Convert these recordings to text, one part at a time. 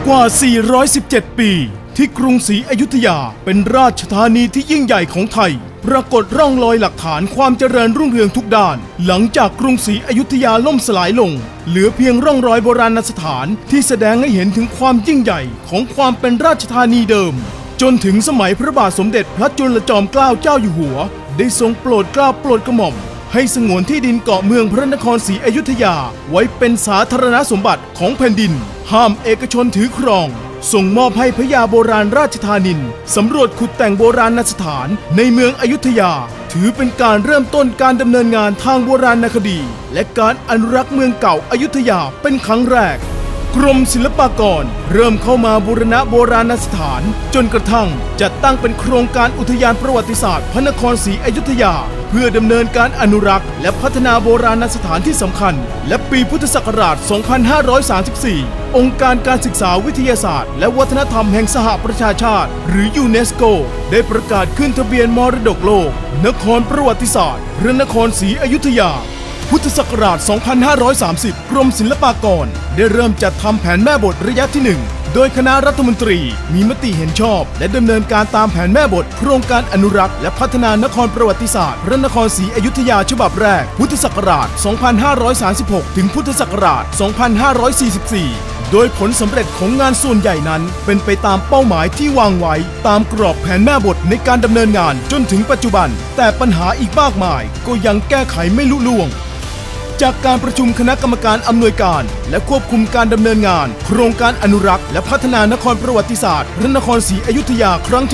กว่า 417 ปีที่กรุงศรีอยุธยาเป็นราชธานีที่ยิ่งใหญ่ของไทยปรากฏร่องรอยหลักฐานความเจริญรุ่งเรืองทุกด้านหลังจากกรุงศรีอยุธยาล่มสลายลงเหลือเพียงร่องรอยโบราณสถานที่แสดงให้เห็นถึงความยิ่งใหญ่ของความเป็นราชธานีเดิมจนถึงสมัยพระบาทสมเด็จพระจุลจอมเกล้าเจ้าอยู่หัวได้ทรงโปรดเกล้าโปรดกระหม่อมให้สงวนที่ดินเกาะเมืองพระนครศรีอยุธยาไว้เป็นสาธารณสมบัติของแผ่นดินห้ามเอกชนถือครองส่งมอบให้พระยาโบราณราชธานินสำรวจขุดแต่งโบราณสถานในเมืองอยุธยาถือเป็นการเริ่มต้นการดำเนินงานทางโบราณคดีและการอนุรักษ์เมืองเก่าอยุธยาเป็นครั้งแรกกรมศิลปากรเริ่มเข้ามาบูรณะโบราณสถานจนกระทั่งจัดตั้งเป็นโครงการอุทยานประวัติศาสตร์พระนครศรีอยุธยาเพื่อดำเนินการอนุรักษ์และพัฒนาโบราณสถานที่สำคัญและปีพุทธศักราช 2534 องค์การการศึกษาวิทยาศาสตร์และวัฒนธรรมแห่งสหประชาชาติหรือยูเนสโกได้ประกาศขึ้นทะเบียนมรดกโลกนครประวัติศาสตร์พระนครศรีอยุธยาพุทธศักราช 2530 กรมศิลปากรได้เริ่มจัดทำแผนแม่บทระยะที่ 1 โดยคณะรัฐมนตรีมีมติเห็นชอบและดำเนินการตามแผนแม่บทโครงการอนุรักษ์และพัฒนานครประวัติศาสตร์พระนครศรีอยุธยาฉบับแรกพุทธศักราช 2536 ถึงพุทธศักราช 2544 โดยผลสำเร็จของงานส่วนใหญ่นั้นเป็นไปตามเป้าหมายที่วางไว้ตามกรอบแผนแม่บทในการดำเนินงานจนถึงปัจจุบันแต่ปัญหาอีกมากมายก็ยังแก้ไขไม่ลุล่วงจากการประชุมคณะกรรมการอำนวยการและควบคุมการดำเนินงานโครงการอนุรักษ์และพัฒนานครประวัติศาสตร์พระนครศรีอยุธยาครั้งที่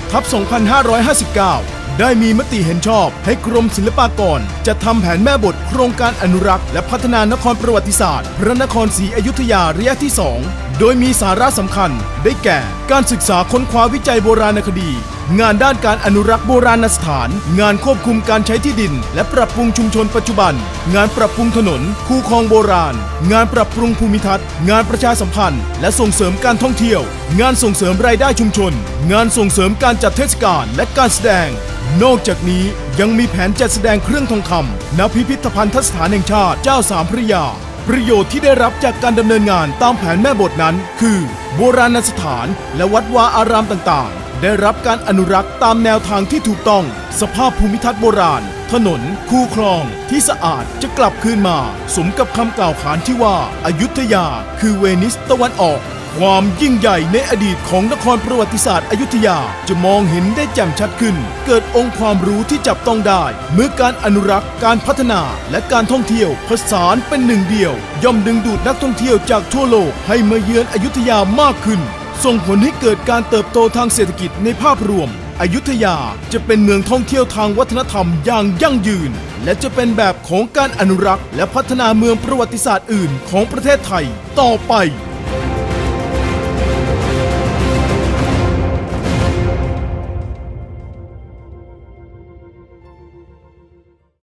1/2559 ได้มีมติเห็นชอบให้กรมศิลปากรจัดทำแผนแม่บทโครงการอนุรักษ์และพัฒนานครประวัติศาสตร์พระนครศรีอยุธยาระยะที่ 2 โดยมีสาระสำคัญได้แก่การศึกษาค้นคว้าวิจัยโบราณคดีงานด้านการอนุรักษ์โบราณสถานงานควบคุมการใช้ที่ดินและปรับปรุงชุมชนปัจจุบันงานปรับปรุงถนนคูคลองโบราณงานปรับปรุงภูมิทัศน์งานประชาสัมพันธ์และส่งเสริมการท่องเที่ยวงานส่งเสริมรายได้ชุมชนงานส่งเสริมการจัดเทศกาลและการแสดงนอกจากนี้ยังมีแผนจัดแสดงเครื่องทองคำณพิพิธภัณฑสถานแห่งชาติเจ้าสามพระยาประโยชน์ที่ได้รับจากการดำเนินงานตามแผนแม่บทนั้นคือโบราณสถานและวัดวาอารามต่างๆได้รับการอนุรักษ์ตามแนวทางที่ถูกต้องสภาพภูมิทัศน์โบราณถนนคูคลองที่สะอาดจะกลับคืนมาสมกับคำกล่าวขานที่ว่าอยุธยาคือเวนิสตะวันออกความยิ่งใหญ่ในอดีตของนครประวัติศาสตร์อยุธยาจะมองเห็นได้แจ่มชัดขึ้นเกิดองค์ความรู้ที่จับต้องได้เมื่อการอนุรักษ์การพัฒนาและการท่องเที่ยวผสานเป็นหนึ่งเดียวย่อมดึงดูดนักท่องเที่ยวจากทั่วโลกให้มาเยือนอยุธยามากขึ้นส่งผลให้เกิดการเติบโตทางเศรษฐกิจในภาพรวมอยุธยาจะเป็นเมืองท่องเที่ยวทางวัฒนธรรมอย่างยั่งยืนและจะเป็นแบบของการอนุรักษ์และพัฒนาเมืองประวัติศาสตร์อื่นของประเทศไทยต่อไป